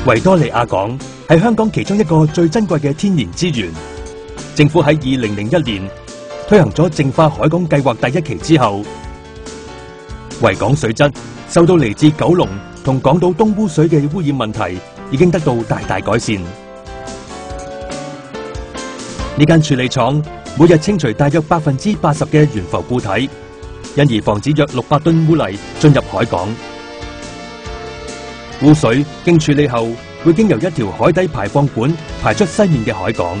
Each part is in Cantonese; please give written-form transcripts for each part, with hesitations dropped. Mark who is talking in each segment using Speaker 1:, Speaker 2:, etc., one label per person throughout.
Speaker 1: 維多利亞港係香港其中一個最珍貴嘅天然資源。政府喺2001年推行咗淨化海港計劃第一期之後，維港水質受到嚟自九龍同港島東污水嘅污染問題已經得到大大改善。呢間處理廠每日清除大約80%嘅懸浮固體，因而防止約600噸污泥進入海港。污水經處理後，會經由一條海底排放管排出西面嘅海港。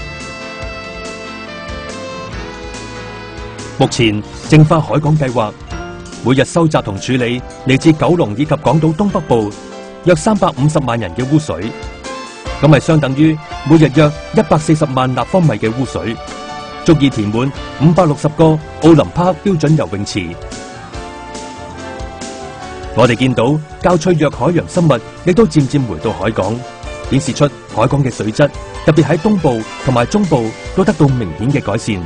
Speaker 1: 目前淨化海港計劃每日收集同處理嚟自九龍以及港島東北部約350萬人嘅污水，咁係相等於每日約140萬立方米嘅污水，足以填滿560個奧林匹克標準游泳池。我哋見到較脆弱海洋生物亦都漸漸回到海港，顯示出海港嘅水質，特別喺東部同埋中部都得到明顯嘅改善。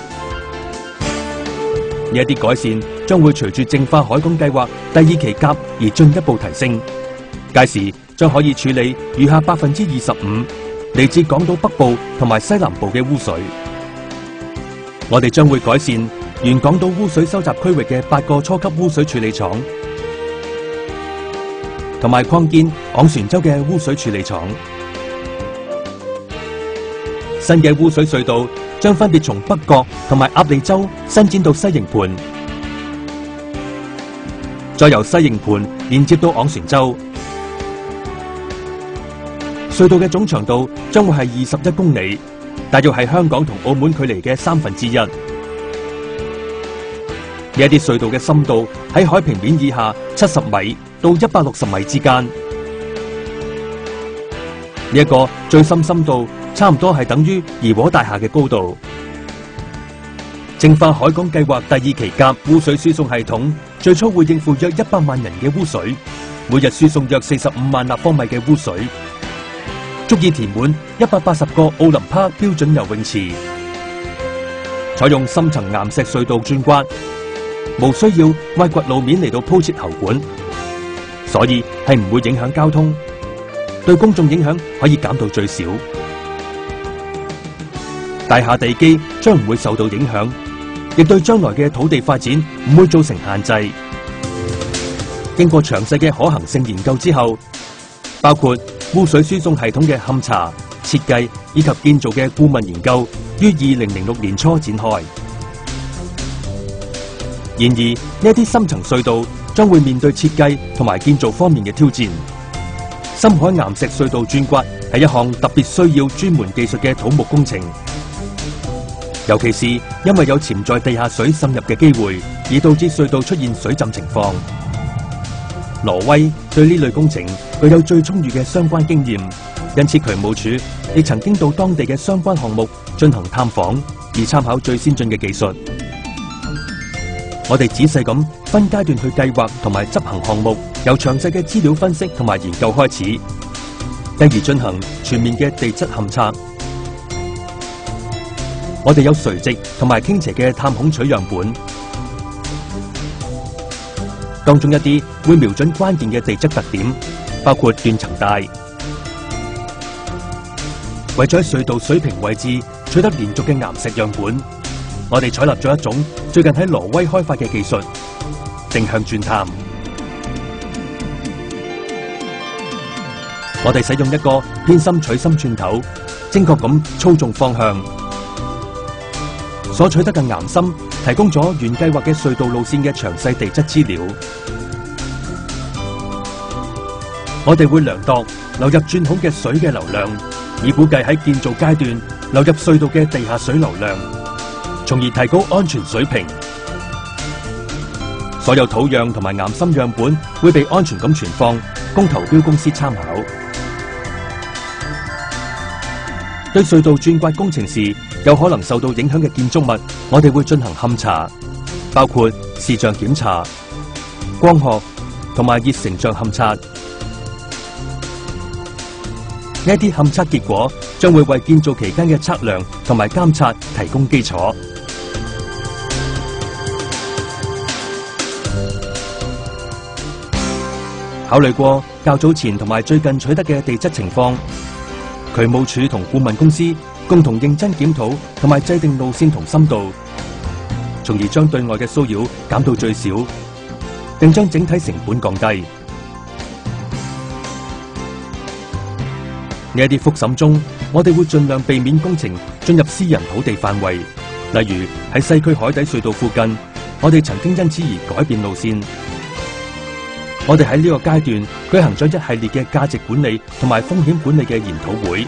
Speaker 1: 呢一啲改善將會隨住淨化海港計劃第2期甲而進一步提升，屆時將可以處理餘下25%嚟自港島北部同埋西南部嘅污水。我哋將會改善原港島污水收集區域嘅8個初級污水處理廠，同埋擴建昂船洲嘅污水處理廠。新嘅污水隧道將分別從北角同埋鴨脷洲伸展到西營盤，再由西營盤連接到昂船洲。隧道嘅總長度將會係21公里，大約係香港同澳門距離嘅1/3。呢一啲隧道嘅深度喺海平面以下70米到160米之間。呢一個最深深度差唔多係等於怡和大廈嘅高度。淨化海港計劃第2期甲污水輸送系統最初會應付約100萬人嘅污水，每日輸送約45萬立方米嘅污水，足以填滿180個奧林匹克標準游泳池。採用深層岩石隧道鑽刮，無需要挖掘路面嚟到鋪設喉管，所以係唔會影響交通，對公眾影響可以減到最少。大廈地基將唔會受到影響，亦對將來嘅土地發展唔會造成限制。經過詳細嘅可行性研究之後，包括污水輸送系統嘅勘查、設計以及建造嘅顧問研究，於2006年初展開。然而，呢一啲深層隧道將會面對設計同埋建造方面嘅挑戰。深海岩石隧道鑽刮係一項特別需要專門技術嘅土木工程，尤其是因為有潛在地下水滲入嘅機會，而導致隧道出現水浸情況。挪威對呢類工程具有最充裕嘅相關經驗，因此渠務署亦曾經到當地嘅相關項目進行探訪，以參考最先進嘅技術。我哋仔細咁分階段去計劃同埋執行項目，由詳細嘅資料分析同埋研究開始，繼而進行全面嘅地質勘測。我哋有垂直同埋傾斜嘅探孔取樣本，當中一啲會瞄準關鍵嘅地質特點，包括斷層帶。為咗喺隧道水平位置取得連續嘅岩石樣本，我哋採納咗一種最近喺挪威開發嘅技術——定向鑽探。我哋使用一個偏心取芯鑽頭，精確咁操縱方向。所取得嘅岩芯提供咗原計劃嘅隧道路線嘅詳細地質資料。我哋會量度流入鑽孔嘅水嘅流量，以估計喺建造階段流入隧道嘅地下水流量，從而提高安全水平。所有土樣同埋岩芯樣本會被安全咁存放，供投標公司參考。對隧道鑽刮工程時有可能受到影響嘅建築物，我哋會進行勘查，包括視像檢查、光學同埋熱成像勘測。呢一啲勘測結果將會為建造期間嘅測量同埋監察提供基礎。 考慮過較早前同埋最近取得嘅地質情況，渠務署同顧問公司共同認真檢討同埋制定路線同深度，從而將對外嘅騷擾減到最少，並將整體成本降低。呢一啲複審中，我哋會盡量避免工程進入私人土地範圍，例如喺西區海底隧道附近，我哋曾經因此而改變路線。我哋喺呢個階段舉行咗一系列嘅價值管理同埋風險管理嘅研討會。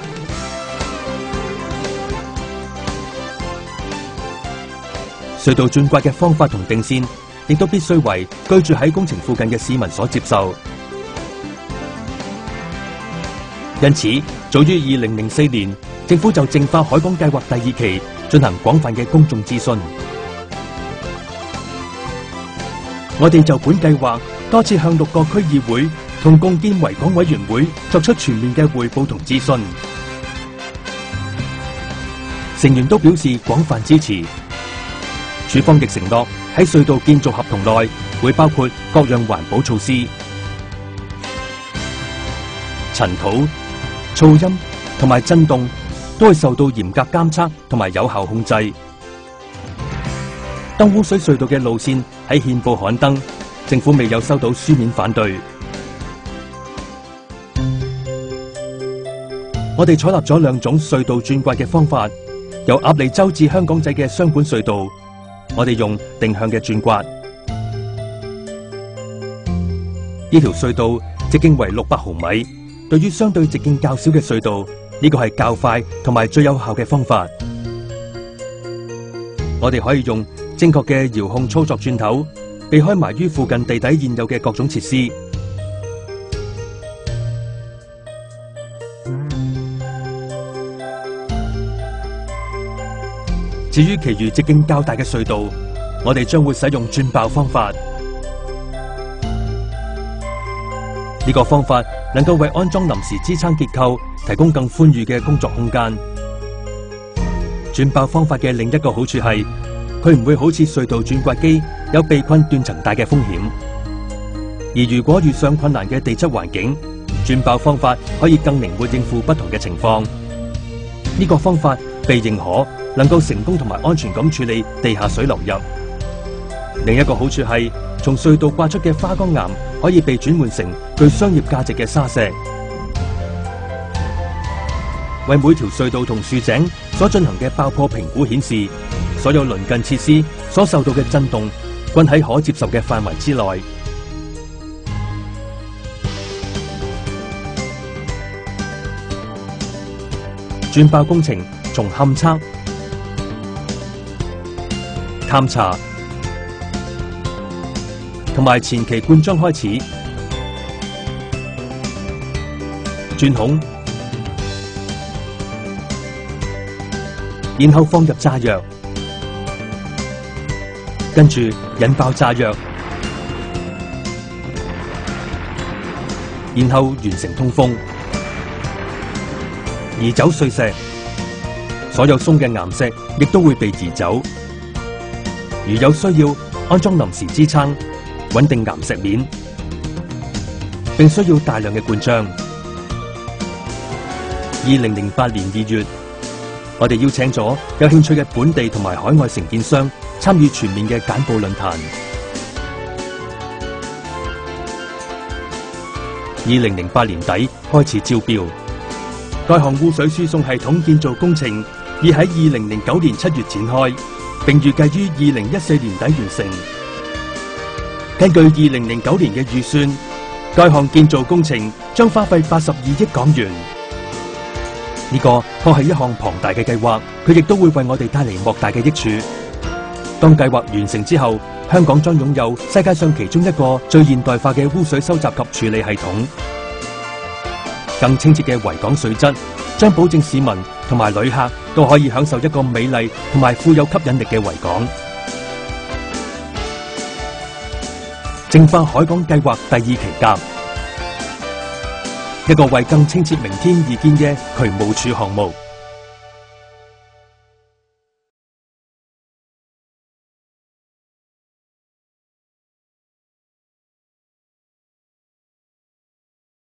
Speaker 1: 隧道鑽刮嘅方法同定線，亦都必須為居住喺工程附近嘅市民所接受。因此，早於2004年，政府就淨化海港計劃第2期進行廣泛嘅公眾諮詢。我哋就本計劃多次向6個區議會同共建維港委員會作出全面嘅匯報同諮詢，成員都表示廣泛支持。署方亦承諾喺隧道建造合同內會包括各樣環保措施，塵土、噪音同埋震動都會受到嚴格監測同埋有效控制。當污水隧道嘅路線喺憲報刊登，政府未有收到書面反對。我哋採納咗2種隧道鑽刮嘅方法，由鴨脷洲至香港仔嘅雙管隧道，我哋用定向嘅鑽刮。呢條隧道直徑為600毫米，對於相對直徑較少嘅隧道，呢個係較快同埋最有效嘅方法。我哋可以用正確嘅遙控操作鑽頭，避開埋於附近地底現有嘅各種設施。至於其餘直徑較大嘅隧道，我哋將會使用鑽爆方法。呢個方法能夠為安裝臨時支撐結構提供更寬裕嘅工作空間。鑽爆方法嘅另一個好處係，佢唔會好似隧道鑽刮機有被困斷層帶嘅風險。而如果遇上困難嘅地質環境，鑽爆方法可以更靈活應付不同嘅情況。呢個方法被認可，能夠成功同埋安全咁處理地下水流入。另一個好處係，從隧道刮出嘅花崗岩可以被轉換成具商業價值嘅沙石。為每條隧道同豎井所進行嘅爆破評估顯示，所有鄰近設施所受到嘅震動均喺可接受嘅範圍之內。鑽爆工程從勘測、探查同埋前期灌漿開始，鑽孔，然後放入炸藥，跟住引爆炸藥，然後完成通風，移走碎石，所有鬆嘅岩石亦都會被移走。如有需要，安裝臨時支撐，穩定岩石面，並需要大量嘅灌漿。2008年2月，我哋邀請咗有興趣嘅本地同埋海外承建商參與全面嘅簡報論壇。2008年底開始招標，該項污水輸送系統建造工程已喺2009年7月展開，並預計於2014年底完成。根據2009年嘅預算，該項建造工程將花費82億港元。呢個確係一項龐大嘅計劃，佢亦都會為我哋帶嚟莫大嘅益處。當計劃完成之後，香港將擁有世界上其中一個最現代化嘅污水收集及處理系統。更清澈嘅維港水質，將保證市民同埋旅客都可以享受一個美麗同埋富有吸引力嘅維港。淨化海港計劃第2期甲，一個為更清澈明天而建嘅渠務署項目。